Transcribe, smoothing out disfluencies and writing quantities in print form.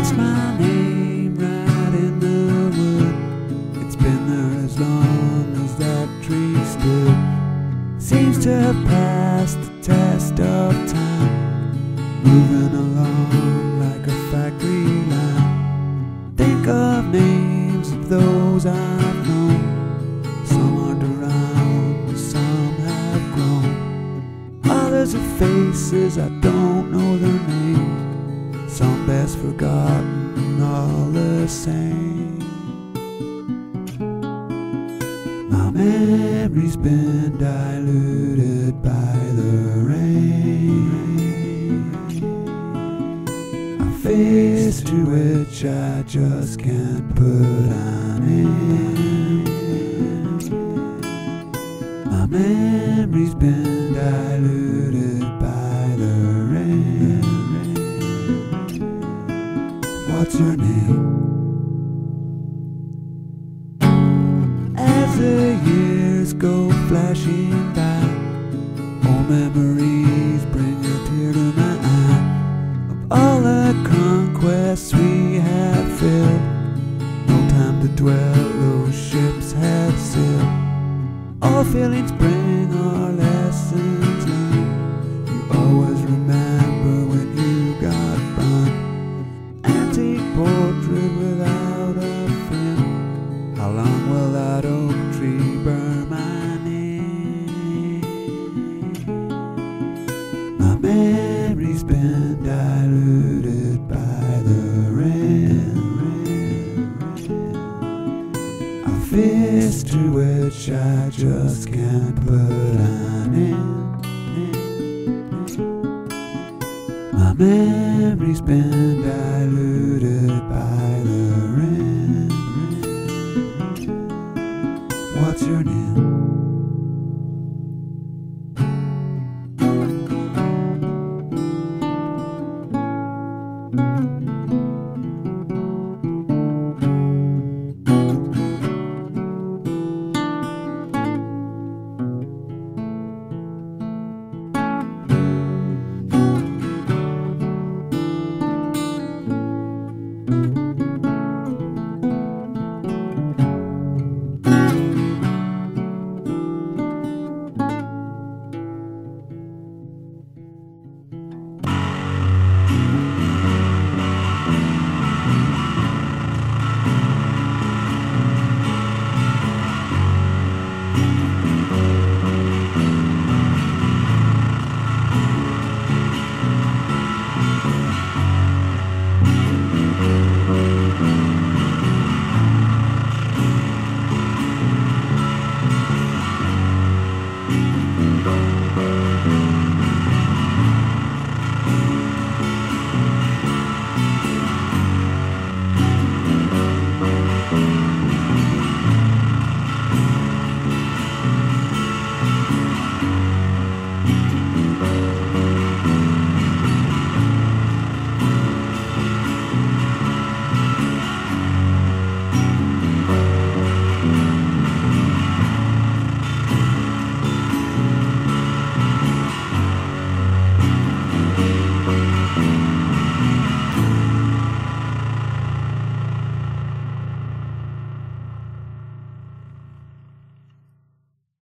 Traced my name right in the wood. It's been there as long as that tree stood. Seems to have passed the test of time, moving along like a factory line. Think of names of those I've known. Some aren't around, some have grown. Others are faces, I don't know their names. Some best forgotten, all the same. My memory's been diluted by the rain. A face to which I just can't put an end. My memory's been diluted by the rain. What's your name? As the years go flashing by, old memories bring a tear to my eye. Of all the conquests we have filled, no time to dwell, those ships have sailed. All feelings bring our lessons learned. You always remember when you got burned. Antique portrait without a friend. How long will that oak tree burn my name? My memory's been diluted by the rain. A fist to which I just can't put an end. My memory's been diluted by the rain. What's your name?